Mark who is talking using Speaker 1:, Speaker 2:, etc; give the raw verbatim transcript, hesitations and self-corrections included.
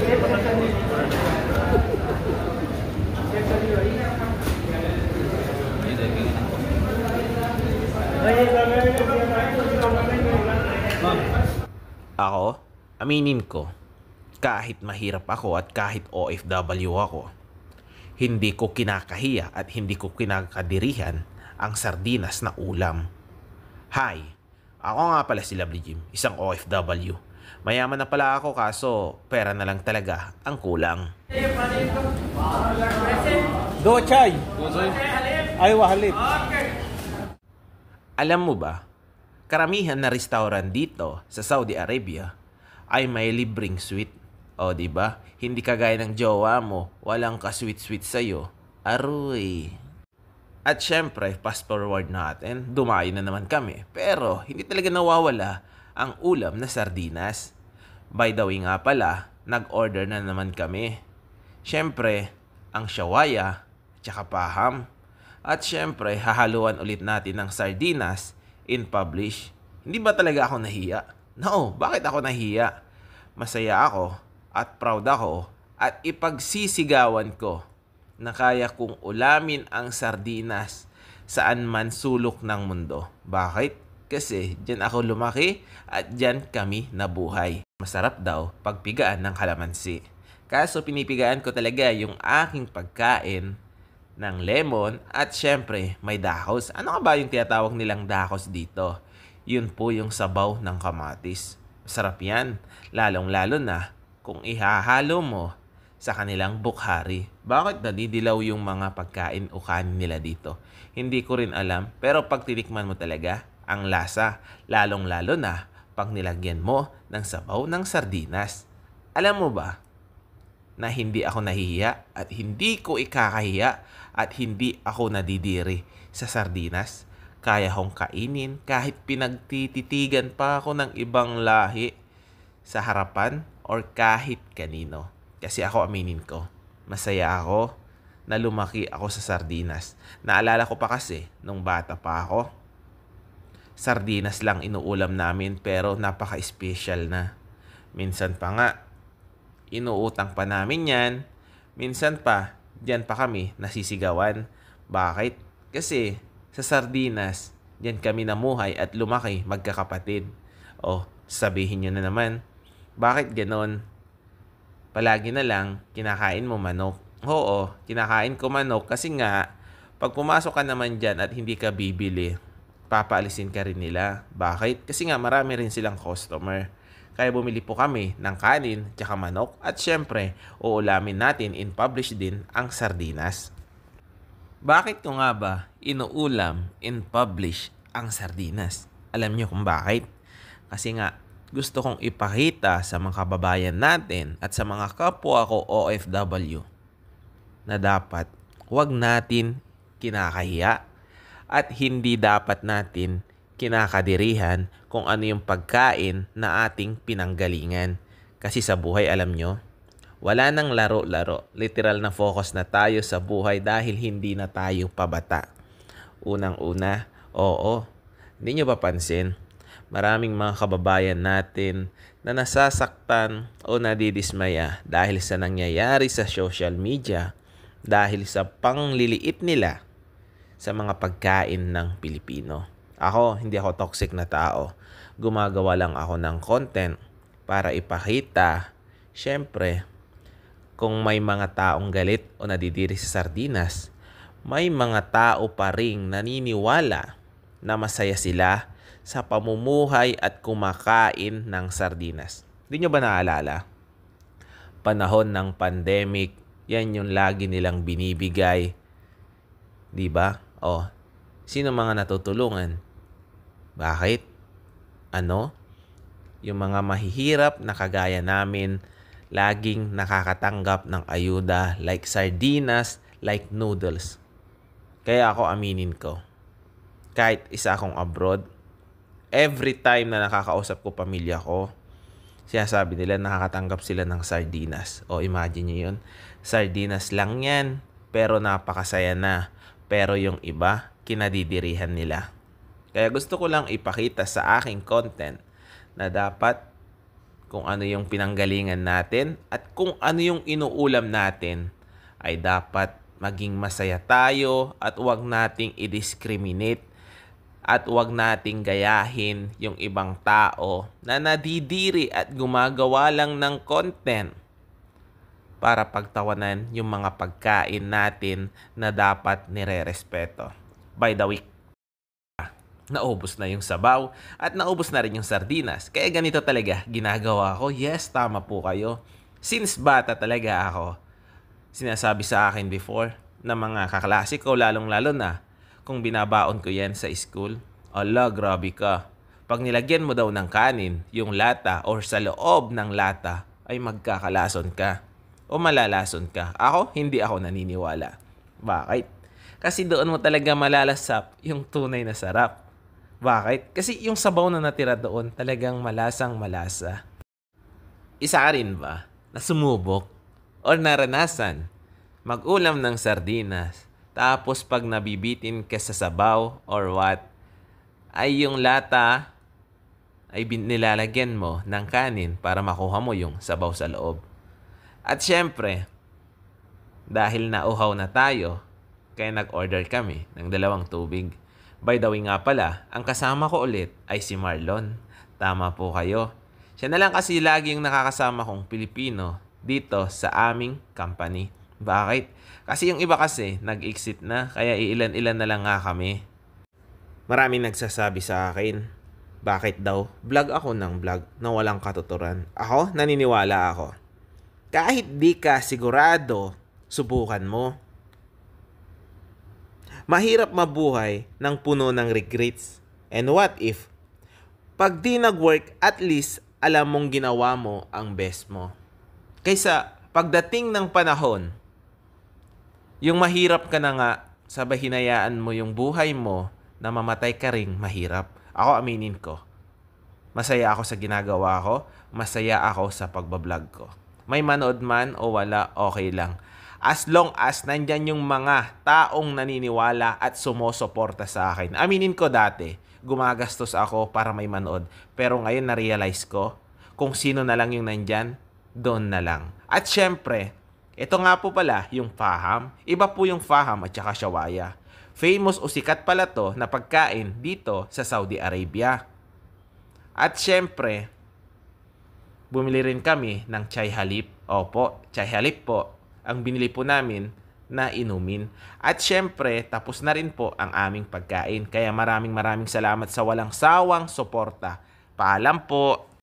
Speaker 1: Ako, aminin ko, kahit mahirap ako at kahit O F W ako, hindi ko kinakahiya at hindi ko kinakadirihan ang sardinas na ulam. Hi, ako nga pala si Lovely Jim, isang O F W. Mayaman na pala ako kaso pera na lang talaga ang kulang.
Speaker 2: Do chai. Ay wahalip.
Speaker 1: Alam mo ba, karamihan na restaurant dito sa Saudi Arabia ay may libreng sweet. O di ba? Hindi kagaya ng jowa mo, walang ka-sweet-sweet sa'yo. Aroy. At syempre, fast forward natin, dumayo na naman kami. Pero hindi talaga nawawala ang ulam na sardinas. By the way nga pala, nag-order na naman kami. Syempre, ang shawaya, tsaka paham. At syempre, hahaluan ulit natin ng sardinas in publish. Hindi ba talaga ako nahiya? No, bakit ako nahiya? Masaya ako at proud ako at ipagsisigawan ko na kaya kong ulamin ang sardinas saan man sulok ng mundo. Bakit? Kasi dyan ako lumaki at dyan kami nabuhay. Masarap daw pagpigaan ng kalamansi. Kaso pinipigaan ko talaga yung aking pagkain ng lemon at syempre may dahos. Ano nga ba yung tinatawag nilang dahos dito? Yun po yung sabaw ng kamatis. Masarap yan, lalong-lalo na kung ihahalo mo sa kanilang bukhari. Bakit nadidilaw yung mga pagkain o kanin nila dito? Hindi ko rin alam, pero pag tinikman mo talaga, ang lasa, lalong-lalo na pag nilagyan mo ng sabaw ng sardinas. Alam mo ba na hindi ako nahihiya at hindi ko ikakahiya at hindi ako nadidiri sa sardinas? Kaya kong kainin kahit pinagtititigan pa ako ng ibang lahi sa harapan or kahit kanino. Kasi ako, aminin ko, masaya ako na lumaki ako sa sardinas. Naalala ko pa kasi, nung bata pa ako, sardinas lang inuulam namin pero napaka-special na. Minsan pa nga, inuutang pa namin yan. Minsan pa, diyan pa kami nasisigawan. Bakit? Kasi sa sardinas, diyan kami namuhay at lumaki magkakapatid. O, sabihin nyo na naman, bakit ganon? Palagi na lang, kinakain mo manok. Oo, kinakain ko manok kasi nga, pag pumasok ka naman dyan at hindi ka bibili, papaalisin ka rin nila. Bakit? Kasi nga marami rin silang customer. Kaya bumili po kami ng kanin, tsaka manok, at syempre, uulamin natin in publish din ang sardinas. Bakit ko nga ba inuulam in publish ang sardinas? Alam nyo kung bakit? Kasi nga, gusto kong ipakita sa mga kababayan natin at sa mga kapwa ko O F W na dapat huwag natin kinakahiya at hindi dapat natin kinakadirihan kung ano yung pagkain na ating pinanggalingan. Kasi sa buhay, alam nyo, wala nang laro-laro. Literal na focus na tayo sa buhay dahil hindi na tayo pabata. Unang-una, oo, hindi nyo papansin, maraming mga kababayan natin na nasasaktan o nadidismaya dahil sa nangyayari sa social media, dahil sa pangliliit nila sa mga pagkain ng Pilipino. Ako, hindi ako toxic na tao. Gumagawa lang ako ng content para ipakita, syempre, kung may mga taong galit o nadidiri sa sardinas, may mga tao pa ring naniniwala na masaya sila sa pamumuhay at kumakain ng sardinas. Hindi nyo ba naalala? Panahon ng pandemic, yan yung lagi nilang binibigay. Di ba? O, sino mga natutulungan? Bakit? Ano? Yung mga mahihirap na kagaya namin, laging nakakatanggap ng ayuda like sardinas, like noodles. Kaya ako, aminin ko, kahit isa akong abroad, every time na nakakausap ko pamilya ko, sinasabi nila nakakatanggap sila ng sardinas. O imagine nyo yun, sardinas lang yan, pero napakasaya na. Pero yung iba, kinadidirihan nila. Kaya gusto ko lang ipakita sa aking content na dapat kung ano yung pinanggalingan natin at kung ano yung inuulam natin, ay dapat maging masaya tayo at huwag nating i-discriminate at huwag nating gayahin yung ibang tao na nadidiri at gumagawa lang ng content para pagtawanan yung mga pagkain natin na dapat nire-respeto. By the way, naubos na yung sabaw at naubos na rin yung sardinas. Kaya ganito talaga ginagawa ko. Yes, tama po kayo. Since bata talaga ako, sinasabi sa akin before na mga kaklase ko, lalong-lalo na kung binabaon ko yan sa school, ala, grabe ka. Pag nilagyan mo daw ng kanin, yung lata or sa loob ng lata, ay magkakalason ka o malalason ka. Ako, hindi ako naniniwala. Bakit? Kasi doon mo talaga malalasap yung tunay na sarap. Bakit? Kasi yung sabaw na natira doon talagang malasang malasa. Isa ka rin ba na sumubok o naranasan mag-ulam ng sardinas tapos pag nabibitin ka sa sabaw or what, ay yung lata ay nilalagyan mo ng kanin para makuha mo yung sabaw sa loob. At syempre, dahil nauhaw na tayo, kaya nag-order kami ng dalawang tubig. By the way nga pala, ang kasama ko ulit ay si Marlon. Tama po kayo. Siya na lang kasi lagi yung nakakasama kong Pilipino dito sa aming company. Bakit? Kasi yung iba kasi nag-exit na, kaya iilan-ilan na lang nga kami. Maraming nagsasabi sa akin, bakit daw vlog ako ng vlog na walang katuturan? Ako, naniniwala ako. Kahit di ka sigurado, subukan mo. Mahirap mabuhay ng puno ng regrets. And what if, pag di nag-work, at least alam mong ginawa mo ang best mo. Kaysa pagdating ng panahon, yung mahirap ka na nga, sabay hinayaan mo yung buhay mo na mamatay ka ring mahirap. Ako, aminin ko, masaya ako sa ginagawa ko, masaya ako sa pagbablog ko. May manood man o wala, okay lang. As long as nandyan yung mga taong naniniwala at sumusuporta sa akin. Aminin ko dati, gumagastos ako para may manood. Pero ngayon na-realize ko, kung sino na lang yung nandyan, doon na lang. At syempre, ito nga po pala yung Faham. Iba po yung Faham at saka Shawaya. Famous o sikat pala to na pagkain dito sa Saudi Arabia. At syempre, bumili rin kami ng chai halip. Opo, chai halip po ang binili po namin na inumin. At syempre, tapos na rin po ang aming pagkain. Kaya maraming maraming salamat sa walang sawang suporta. Paalam po!